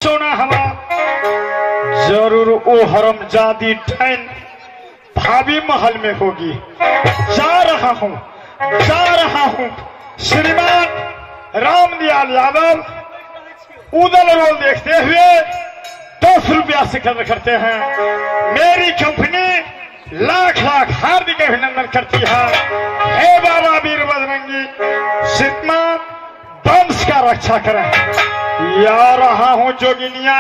सोना हवा जरूर वो हरमजादी ठैन भाभी महल में होगी। जा रहा हूँ श्रीमान रामदयाल यादव उदल रोल देखते हुए 10 रुपया से कदर करते हैं। मेरी कंपनी लाख लाख हार्दिक अभिनंदन करती है। हे बाबा वीर बजरंगी श्रीमान वंश का रक्षा करें। या रहा हूं जोगिनिया।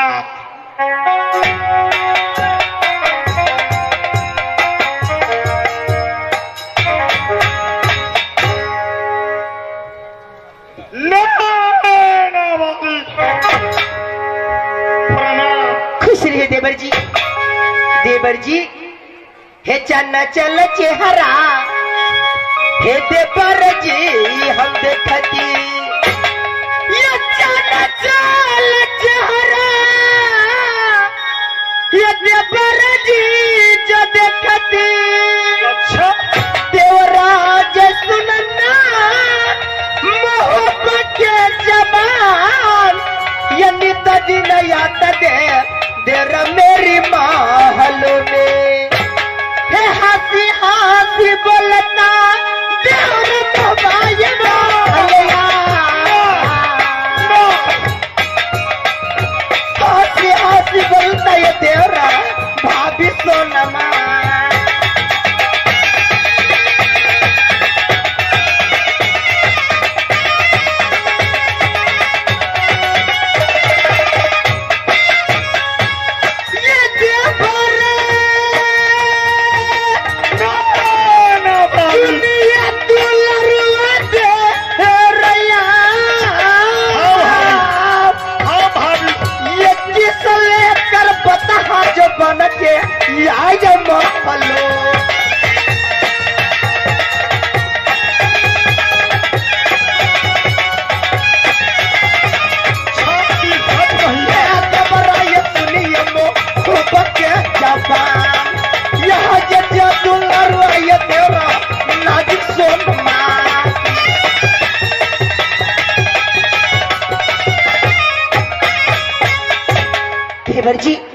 खुश रहिए देवर जी हे चन्ना चल चेहरा हे देवर जी हम देखती ये चन्ना चल चेहरा ये देवर जी जो देखती। अच्छा देवराज सुनना मोहब्बत के जबान ये नित दिन याद देर मेरी महल में हे हंसी हंसी बोलना देवर मोबाइल हंसी हंसी बोलता ये देवरा भाभी सोनमा। बन के देवर जी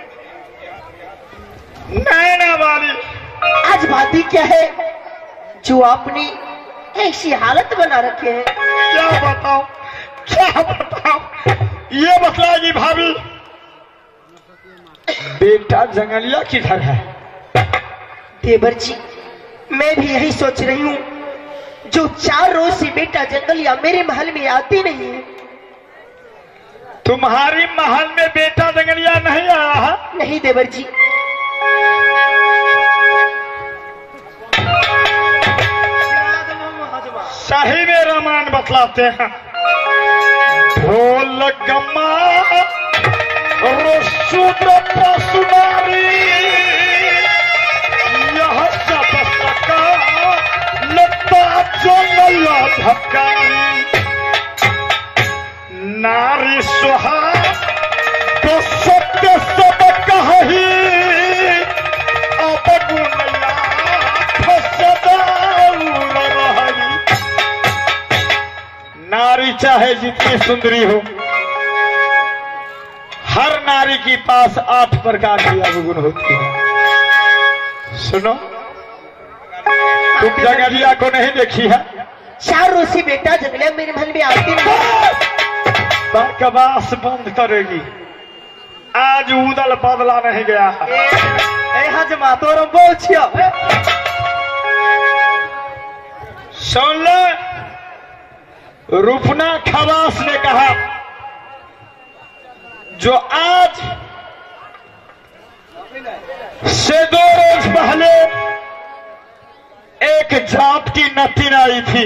नैना वाली आज बाती क्या है जो आपने ऐसी हालत बना रखे है। क्या बताओ ये बतलाएगी भाभी। बेटा जंगलिया किधर है? देवर जी मैं भी यही सोच रही हूँ जो 4 रोज से बेटा जंगलिया मेरे महल में आती नहीं है। तुम्हारी महल में बेटा जंगलिया नहीं आया है? नहीं देवर जी। सही में रामायण बतलाते हैं। ढोल गम्मा सुनारी यह सब सका लता जंगलिया धक्कारी नारी सुहाग तो सत्य सब कही अब गुनया नारी चाहे जितनी सुंदरी हो हर नारी के पास 8 प्रकार की अवगुण होती है। सुनो तुम जंगलिया को नहीं देखी है? 4 रोज से बेटा जंगलिया मेरे महल में आती नहीं। बकवास बंद करेगी। आज उदल बदला नहीं गया है। तोर बोल सुन ले रूपना खवास ने कहा जो आज से 2 रोज पहले एक जात की नतीन आई थी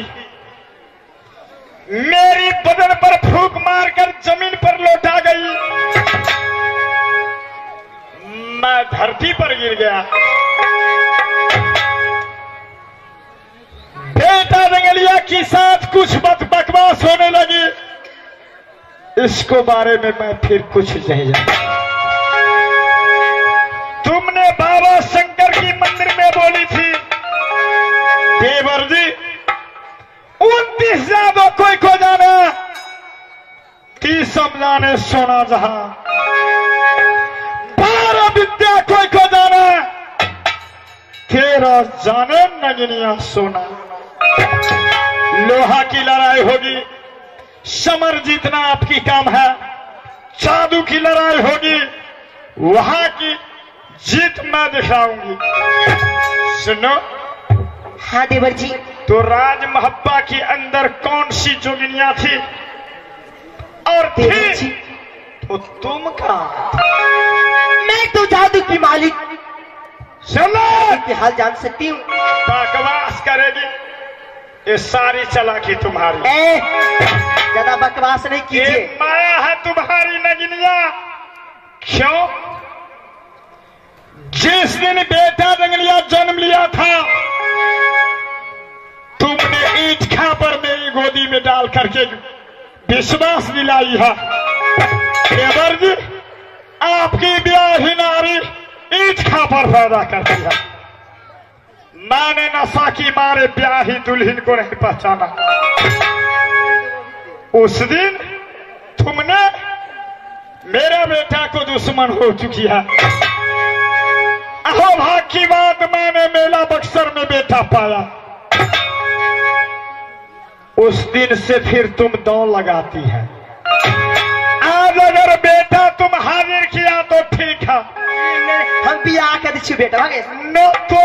मेरी बदन पर फूंक मारकर जमीन पर लौटा गई। मैं धरती पर गिर गया। बेटा जंगलिया के साथ कुछ बकवास होने लगी। इसको बारे में मैं फिर कुछ नहीं जानता। तुमने बाबा शंकर की मंदिर में बोली थी देवर जी 29 जादों कोई को जाना ती समझाने सोना जहां 12 विद्या कोई को जाने, 13 जाने नगनिया सोना। लोहा की लड़ाई होगी, समर जीतना आपकी काम है। जादू की लड़ाई होगी, वहां की जीत मैं दिखाऊंगी। सुनो। हाँ देवर जी। तो राज महब्बा के अंदर कौन सी जोगिनियां थी और थी तो तुम कहां? मैं तो जादू की मालिक। चलो की हाल जान सकती हूँ। बकवास करेगी, ये सारी चालाकी तुम्हारी। ज्यादा बकवास नहीं कीजिए। माया है तुम्हारी नगिनिया। क्यों? जिस दिन बेटा जंगलिया जन्म लिया था, तुमने ईंट खापर मेरी गोदी में डाल करके विश्वास दिलाई है। देवर जी, आपकी ब्याही नारी ईंट खापर पैदा करती है। मैंने नशा की मारे ब्याही दुल्हन को नहीं पहचाना। उस दिन तुमने मेरा बेटा को दुश्मन हो चुकी है। अहो भाग की बात, मैंने मेला बक्सर में बेटा पाया। उस दिन से फिर तुम दौड़ लगाती है। आज अगर बेटा तुम हाजिर किया तो ठीक है, हम भी आकर दीजिए बेटा। न तो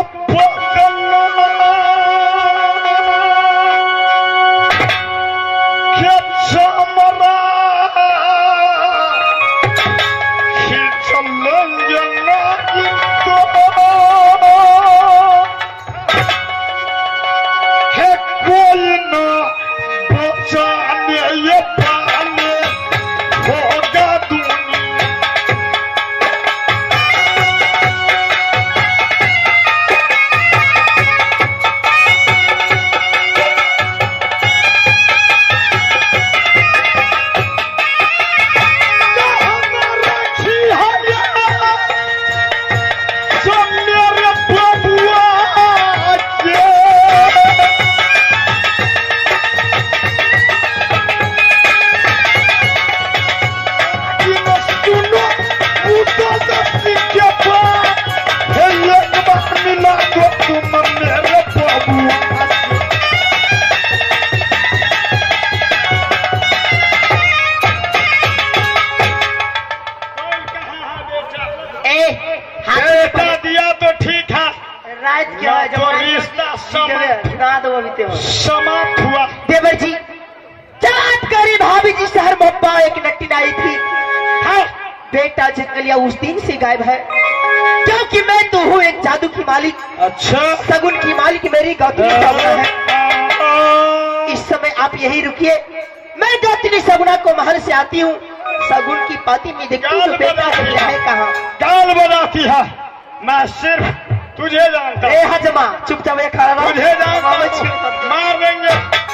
समाप्त हुआ। देवर जी, चमत्कारी भाभी जी शहर मोहब्बा एक नट्टी आई थी। हाँ, बेटा जंगलिया उस दिन से गायब है, क्योंकि मैं तो हूँ एक जादू की मालिक। अच्छा, सगुन की मालिक मेरी गौतमी सगुना है। इस समय आप यही रुकिए, मैं गौतमी सगुना को महल से आती हूँ। सगुन की पाती में देखती हूँ तो बेटा जंगलिया है कहाँ। गाल बजाती है, मैं सिर्फ तुझे जानता हूँ। हजमा चुपचाप खड़ा रहो। तुझे जानता हूँ, मार देंगे।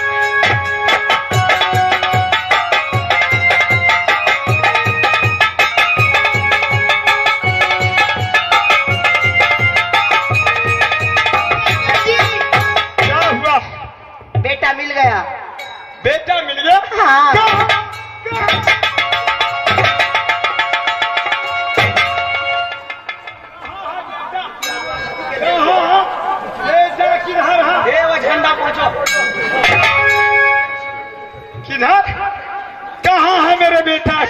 क्या हुआ? बेटा मिल गया। बेटा मिल गया? हाँ। किधर? कहाँ है मेरे बेटा?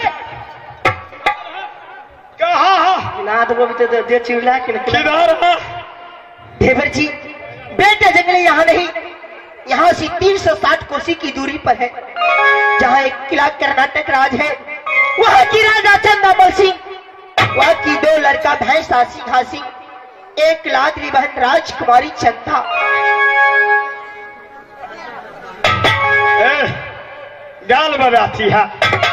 कहाँ है? ना तो वो भी तो दे चिल्ला के किधर है? देवर जी, बेटा जंगल यहाँ नहीं, यहाँ से 360 कोसी की दूरी पर है, जहाँ एक किला कर्नाटक राज है। वहाँ की राजा चंदामल सिंह, वहाँ की 2 लड़का भैंसा सिंहा सिंह, 1 लाडली बहन राजकुमारी चंदा। गाल बजाती है।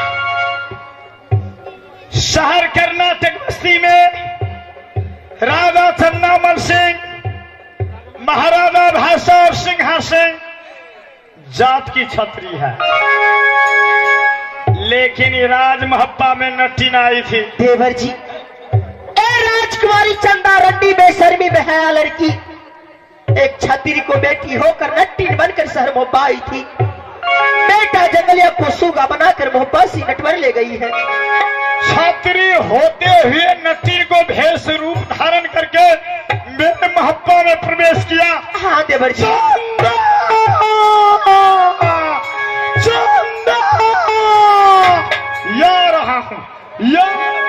शहर कर्नाटक बस्ती में राजा चंदामल सिंह, महाराजा भाषा और सिंहा सिंह जात की छतरी है, लेकिन ये राज महब्बा में नट्टी आई थी। देवर जी, ए राजकुमारी चंदा रड्डी बेशर्मी बेहया लड़की एक छतरी को बेटी होकर नट्टी बनकर शहर मोहब्बा आई थी। बेटा जंगलिया को सूगा बनाकर मोहब्बत से नटवर ले गई है। छात्री होते हुए नटी को भेष रूप धारण करके मेरे मोहब्बत में प्रवेश किया। हाँ देवर जी। चंदा, चंदा, या रहा हूँ, या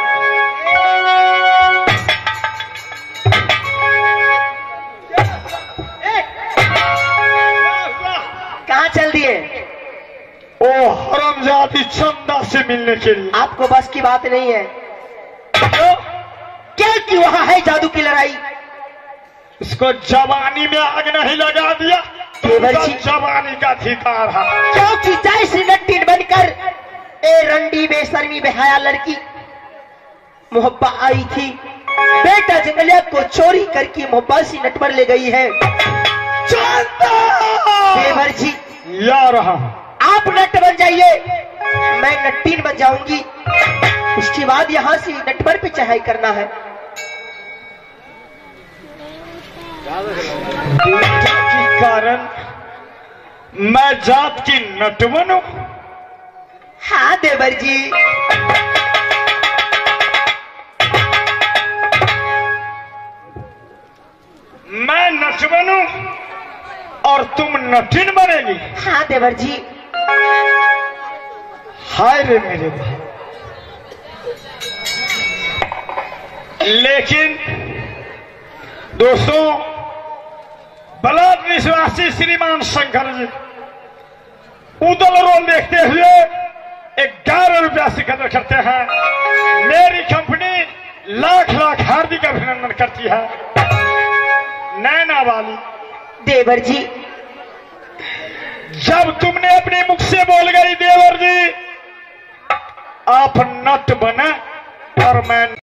कहाँ चल दिए? ओ हरामजादी चंदा से मिलने के लिए। आपको बस की बात नहीं है क्यों? क्या कि वहाँ है जादू की लड़ाई। इसको जवानी में आग नहीं लगा दिया। देवर जी। जवानी का अधिकार है। क्योंकि जैसी नट्टीन बनकर ए रंडी बेशर्मी बेहया लड़की मोहब्बत आई थी, बेटा जंगलिया को चोरी करके मोहब्बत से नटवर ले गई है। चंदा, देवर जी या रहा हूँ। आप नट बन जाइए, मैं नट्टीन बन जाऊंगी। उसके बाद यहाँ से नटवर पे चढ़ाई करना है। के कारण मैं जात की नटवन हूँ। हाँ देवर जी। मैं नटवन हूँ और तुम नटिन बनेगी। हाँ देवर जी। हाय रे मेरे भाई। लेकिन दोस्तों, बलात् विश्वासी श्रीमान शंकर जी उदल रोल देखते हुए 11 रुपया से कदर करते हैं। मेरी कंपनी लाख लाख हार्दिक अभिनंदन करती है। नैना वाली देवर जी, जब तुमने अपने मुख से बोल गई देवर जी आप नट बने और मैं